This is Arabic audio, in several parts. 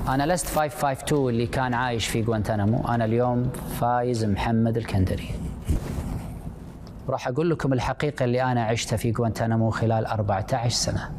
أنا لست 552 اللي كان عايش في غوانتنامو، أنا اليوم فايز محمد الكندري. راح أقول لكم الحقيقة اللي أنا عشتها في غوانتنامو خلال 14 سنة.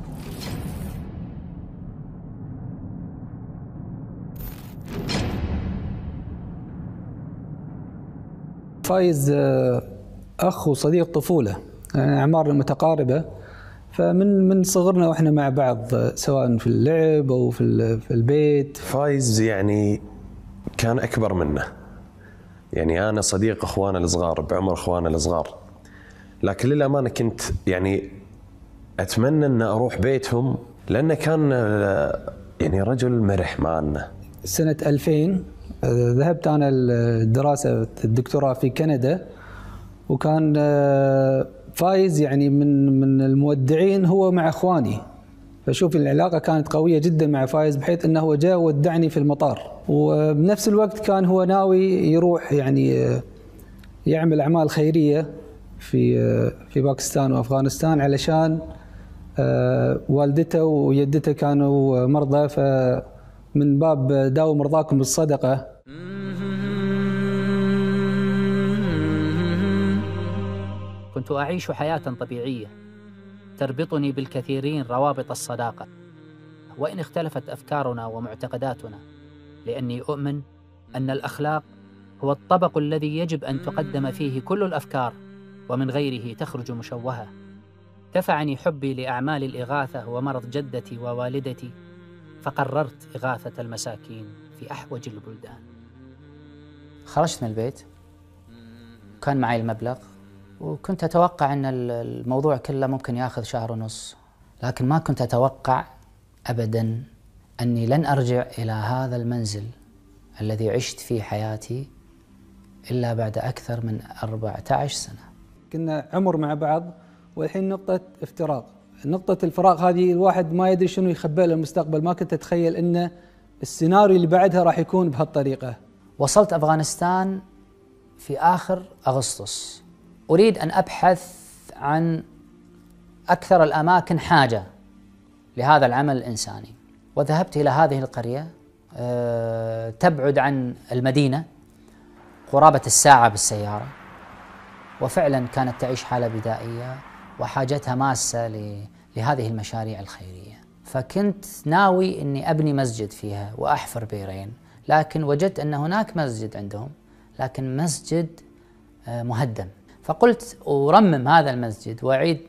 فايز أخ وصديق طفولة، يعني أعمارنا متقاربة، فمن صغرنا وإحنا مع بعض سواء في اللعب أو في البيت. فايز يعني كان أكبر منه، يعني أنا صديق أخوانا الصغار بعمر أخوانا الصغار، لكن للأمانة كنت يعني أتمنى أن أروح بيتهم لأنه كان يعني رجل مرح معنا. سنة 2000 ذهبت أنا الدراسة الدكتوراه في كندا، وكان فايز يعني من المودعين هو مع إخواني، فشوف العلاقة كانت قوية جدا مع فايز بحيث أنه هو جاء ودعني في المطار، وبنفس الوقت كان هو ناوي يروح يعني يعمل أعمال خيرية في باكستان وأفغانستان علشان والدته ويدته كانوا مرضى، فمن باب داووا مرضاكم بالصدقة. كنت أعيش حياة طبيعية تربطني بالكثيرين روابط الصداقة، وإن اختلفت أفكارنا ومعتقداتنا، لأني أؤمن أن الأخلاق هو الطبق الذي يجب أن تقدم فيه كل الأفكار، ومن غيره تخرج مشوهة. دفعني حبي لأعمال الإغاثة ومرض جدتي ووالدتي، فقررت إغاثة المساكين في أحوج البلدان. خرجت من البيت، كان معي المبلغ، وكنت أتوقع أن الموضوع كله ممكن يأخذ شهر ونص، لكن ما كنت أتوقع أبداً أني لن أرجع إلى هذا المنزل الذي عشت فيه حياتي إلا بعد أكثر من 14 سنة. كنا عمر مع بعض، والحين نقطة افتراق، نقطة الفراق هذه الواحد ما يدري شنو يخبئ له المستقبل. ما كنت أتخيل أن السيناريو اللي بعدها راح يكون بهالطريقة. وصلت أفغانستان في آخر أغسطس، أريد أن أبحث عن أكثر الأماكن حاجة لهذا العمل الإنساني، وذهبت إلى هذه القرية تبعد عن المدينة قرابة الساعة بالسيارة، وفعلا كانت تعيش حالة بدائية وحاجتها ماسة لهذه المشاريع الخيرية. فكنت ناوي أني أبني مسجد فيها وأحفر بئرين، لكن وجدت أن هناك مسجد عندهم، لكن مسجد مهدم، فقلت أرمم هذا المسجد وأعيد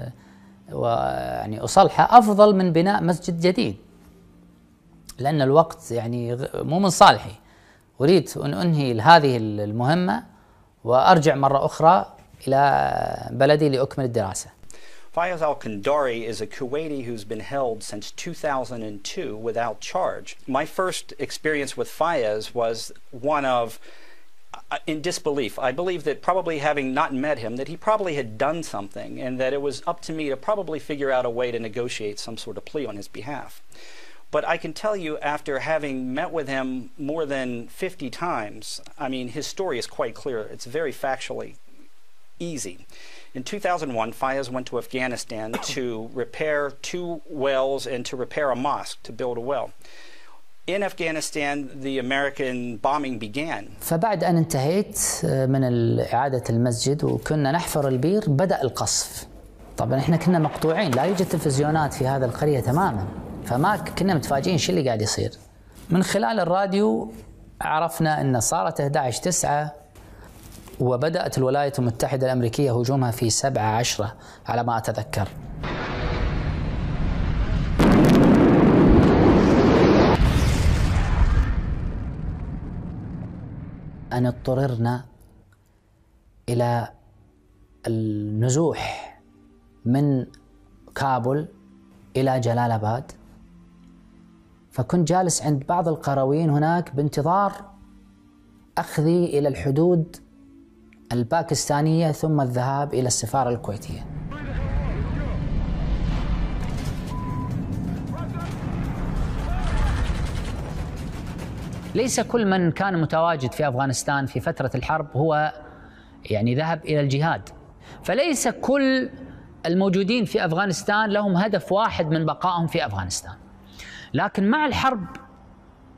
ويعني أصلحه أفضل من بناء مسجد جديد، لأن الوقت يعني مو من صالحي. أريد أن أنهي هذه المهمة وأرجع مرة أخرى إلى بلدي لأكمل الدراسة. Fayez al-Kandari is a Kuwaiti who's been held since 2002 without charge. My first experience with Fayez was one of in disbelief. I believe that probably having not met him, that he probably had done something, and that it was up to me to probably figure out a way to negotiate some sort of plea on his behalf. But I can tell you, after having met with him more than 50 times, I mean, his story is quite clear. It's very factually easy. In 2001, Fayez went to Afghanistan to repair 2 wells and to repair a mosque, to build a well. In Afghanistan, the American bombing began. فبعد أن انتهيت من إعادة المسجد وكنا نحفر البير، بدأ القصف. طبعا احنا كنا مقطوعين، لا يوجد تلفزيونات في هذا القرية تماما، فما كنا متفاجئين شو اللي قاعد يصير. من خلال الراديو عرفنا أن صارت 11/9 وبدأت الولايات المتحدة الأمريكية هجومها في 7/10 على ما أتذكر. أن اضطررنا إلى النزوح من كابول إلى جلال آباد، فكنت جالس عند بعض القرويين هناك بانتظار أخذي إلى الحدود الباكستانية ثم الذهاب إلى السفارة الكويتية. ليس كل من كان متواجد في أفغانستان في فترة الحرب هو يعني ذهب إلى الجهاد، فليس كل الموجودين في أفغانستان لهم هدف واحد من بقائهم في أفغانستان. لكن مع الحرب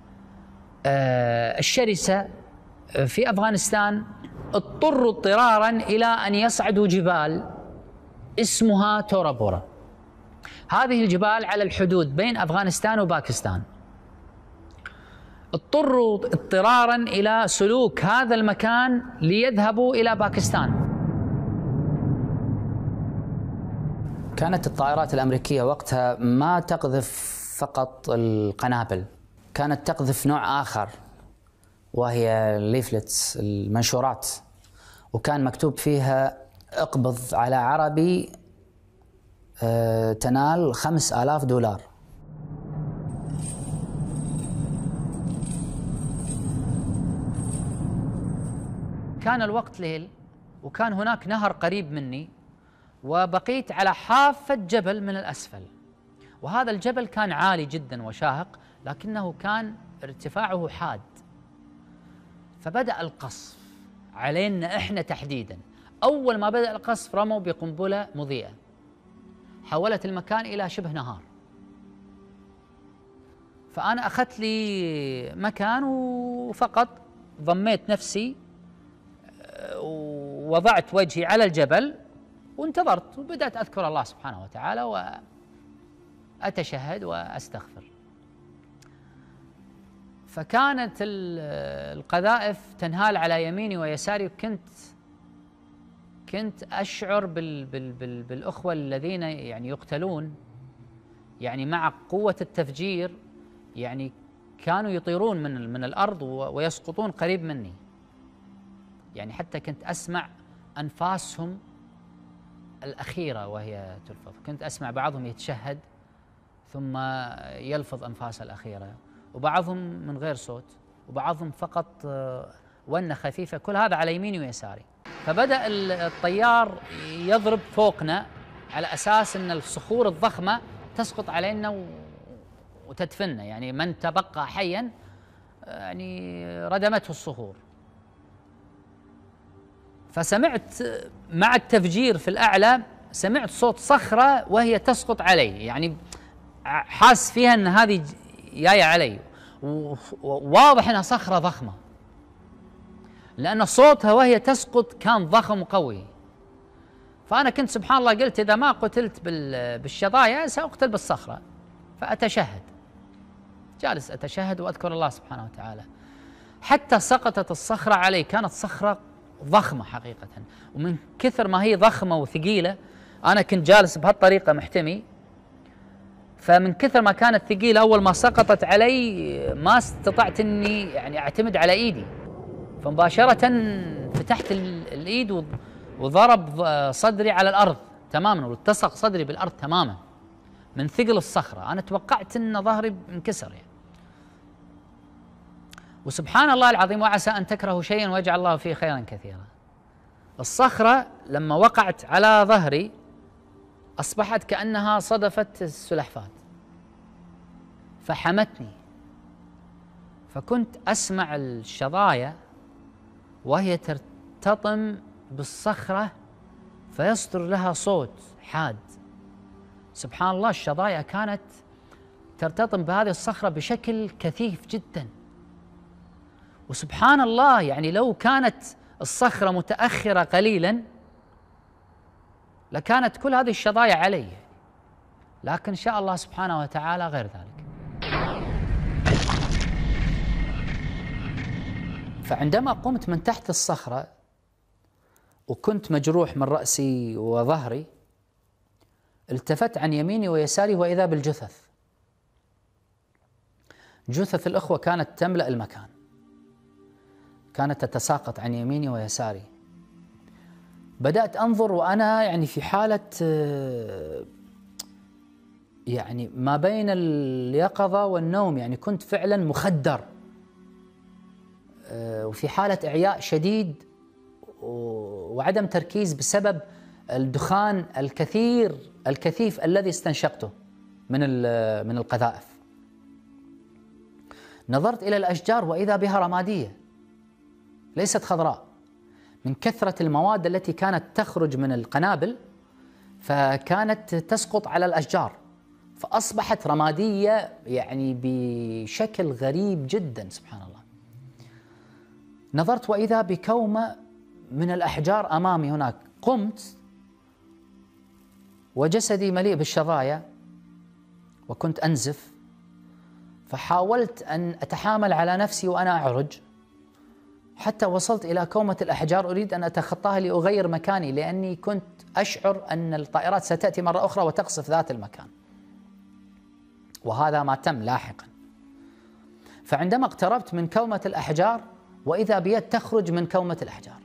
الشرسة في أفغانستان اضطروا اضطرارا إلى أن يصعدوا جبال اسمها تورا بورا. هذه الجبال على الحدود بين أفغانستان وباكستان. اضطروا اضطرارا إلى سلوك هذا المكان ليذهبوا إلى باكستان. كانت الطائرات الأمريكية وقتها ما تقذف فقط القنابل، كانت تقذف نوع آخر وهي الليفلتس، المنشورات، وكان مكتوب فيها اقبض على عربي تنال $5000. كان الوقت ليل وكان هناك نهر قريب مني، وبقيت على حافة جبل من الأسفل، وهذا الجبل كان عالي جدا وشاهق لكنه كان ارتفاعه حاد. فبدأ القصف علينا احنا تحديدا. أول ما بدأ القصف رموا بقنبلة مضيئة حولت المكان إلى شبه نهار. فأنا أخذت لي مكان وفقط ضميت نفسي ووضعت وجهي على الجبل وانتظرت، وبدأت أذكر الله سبحانه وتعالى وأتشهد وأستغفر. فكانت القذائف تنهال على يميني ويساري، وكنت أشعر بالأخوة الذين يعني يقتلون، يعني مع قوة التفجير يعني كانوا يطيرون من الأرض ويسقطون قريب مني. يعني حتى كنت أسمع أنفاسهم الأخيرة وهي تلفظ، كنت أسمع بعضهم يتشهد ثم يلفظ أنفاسه الأخيرة، وبعضهم من غير صوت، وبعضهم فقط ونة خفيفة، كل هذا على يميني ويساري. فبدأ الطيار يضرب فوقنا على أساس أن الصخور الضخمة تسقط علينا وتدفننا، يعني من تبقى حيا يعني ردمته الصخور. فسمعت مع التفجير في الأعلى سمعت صوت صخرة وهي تسقط علي، يعني حاس فيها أن هذه جاية علي، وواضح أنها صخرة ضخمة لأن صوتها وهي تسقط كان ضخم وقوي. فأنا كنت سبحان الله قلت إذا ما قتلت بالشظايا سأقتل بالصخرة، فأتشهد، جالس أتشهد وأذكر الله سبحانه وتعالى حتى سقطت الصخرة علي. كانت صخرة ضخمة حقيقة، ومن كثر ما هي ضخمة وثقيلة أنا كنت جالس بهالطريقة محتمي، فمن كثر ما كانت ثقيلة أول ما سقطت علي ما استطعت أني يعني أعتمد على إيدي، فمباشرة فتحت الإيد وضرب صدري على الأرض تماما، والتصق صدري بالأرض تماما من ثقل الصخرة. أنا توقعت أن ظهري انكسر يعني. وسبحان الله العظيم، وعسى أن تكرهوا شيئا ويجعل الله فيه خيرا كثيرا. الصخرة لما وقعت على ظهري أصبحت كأنها صدفت السلحفاة فحمتني، فكنت أسمع الشظايا وهي ترتطم بالصخرة فيصدر لها صوت حاد. سبحان الله الشظايا كانت ترتطم بهذه الصخرة بشكل كثيف جدا. وسبحان الله يعني لو كانت الصخرة متأخرة قليلا لكانت كل هذه الشظايا علي، لكن شاء الله سبحانه وتعالى غير ذلك. فعندما قمت من تحت الصخرة وكنت مجروح من رأسي وظهري، التفت عن يميني ويساري وإذا بالجثث. جثث الأخوة كانت تملأ المكان، كانت تتساقط عن يميني ويساري. بدأت أنظر وأنا يعني في حالة يعني ما بين اليقظة والنوم، يعني كنت فعلا مخدر وفي حالة إعياء شديد وعدم تركيز بسبب الدخان الكثيف الذي استنشقته من القذائف. نظرت إلى الأشجار وإذا بها رمادية ليست خضراء من كثرة المواد التي كانت تخرج من القنابل، فكانت تسقط على الأشجار فأصبحت رمادية يعني بشكل غريب جدا. سبحان الله. نظرت وإذا بكومة من الأحجار أمامي هناك. قمت وجسدي مليء بالشظايا وكنت أنزف، فحاولت أن أتحامل على نفسي وأنا أعرج حتى وصلت إلى كومة الأحجار أريد أن أتخطاها لأغير مكاني، لأني كنت أشعر أن الطائرات ستأتي مرة أخرى وتقصف ذات المكان، وهذا ما تم لاحقا. فعندما اقتربت من كومة الأحجار وإذا بيد تخرج من كومة الأحجار،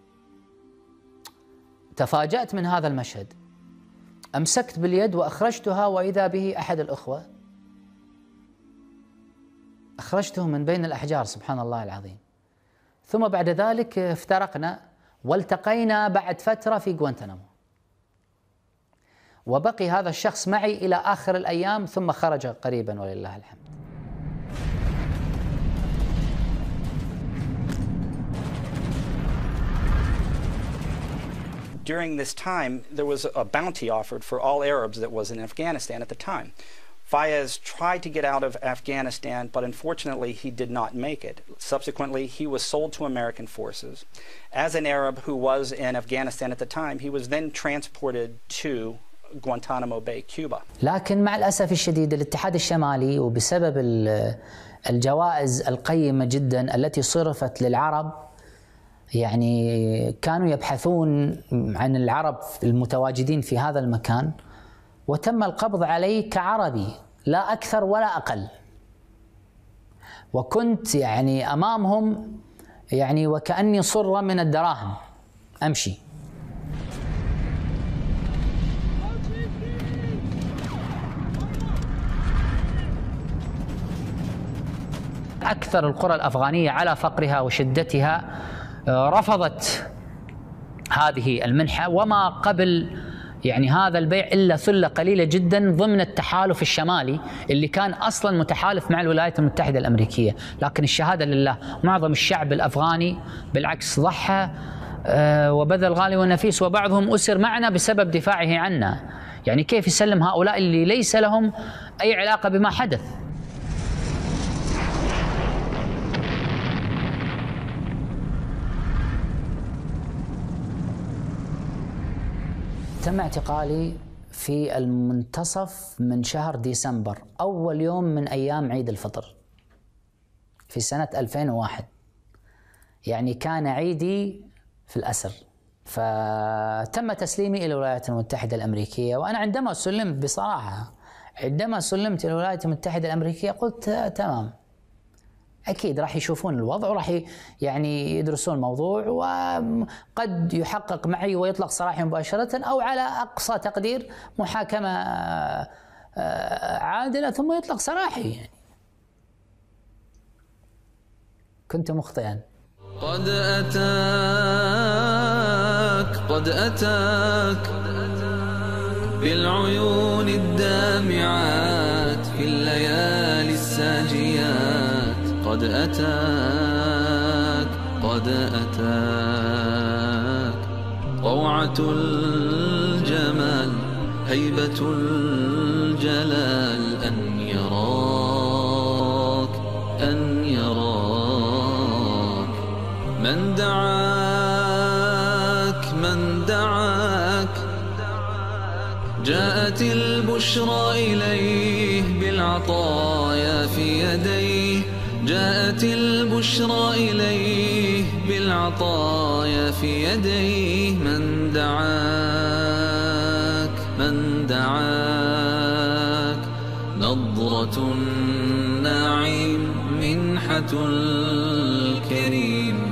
تفاجأت من هذا المشهد. أمسكت باليد وأخرجتها وإذا به أحد الأخوة، أخرجته من بين الأحجار، سبحان الله العظيم. ثم بعد ذلك افترقنا والتقينا بعد فترة في غوانتنامو، وبقي هذا الشخص معي إلى آخر الأيام ثم خرج قريبا ولله الحمد. During this time, there was a bounty offered for all Arabs that was in Afghanistan at the time. Fayez tried to get out of Afghanistan, but unfortunately he did not make it. Subsequently, he was sold to American forces. As an Arab who was in Afghanistan at the time, he was then transported to Guantanamo Bay, Cuba. لكن مع الأسف الشديد الاتحاد الشمالي وبسبب الجوائز القيمة جدا التي صرفت للعرب، يعني كانوا يبحثون عن العرب المتواجدين في هذا المكان، وتم القبض علي كعربي لا أكثر ولا أقل. وكنت يعني أمامهم يعني وكأني صرة من الدراهم أمشي. أكثر القرى الأفغانية على فقرها وشدتها رفضت هذه المنحة، وما قبل يعني هذا البيع إلا ثلة قليلة جدا ضمن التحالف الشمالي اللي كان أصلا متحالف مع الولايات المتحدة الأمريكية. لكن الشهادة لله معظم الشعب الأفغاني بالعكس ضحى وبذل الغالي والنفيس، وبعضهم أسر معنا بسبب دفاعه عنا. يعني كيف يسلم هؤلاء اللي ليس لهم أي علاقة بما حدث؟ تم اعتقالي في المنتصف من شهر ديسمبر، أول يوم من أيام عيد الفطر في سنة 2001. يعني كان عيدي في الأسر، فتم تسليمي إلى الولايات المتحدة الأمريكية. وأنا عندما سلمت بصراحة، عندما سلمت إلى الولايات المتحدة الأمريكية قلت تمام، أكيد راح يشوفون الوضع وراح يعني يدرسون الموضوع، وقد يحقق معي ويطلق سراحي مباشرة، أو على أقصى تقدير محاكمة عادلة ثم يطلق سراحي. يعني كنت مخطئا. قد أتاك بالعيون الدامعات في الليالي الساجيات. قد أتاك طوعة الجمال، هيبة الجلال، أن يراك من دعاك جاءت البشرى إليه بالعطايا في يديه. جاءت البشرى إليه بالعطايا في يديه. من دعاك نظرة النعيم، منحة الكريم.